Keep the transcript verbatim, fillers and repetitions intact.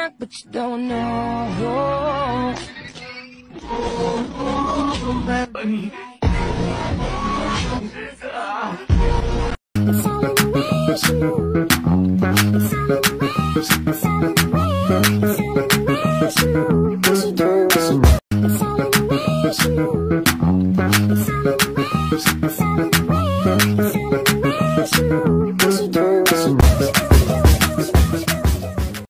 back, but you don't know. But it's all in the way you it's all in the way it's all in the way it's all in the way you what you do, what you do. It's all in the way you it's all in the way it's all in the way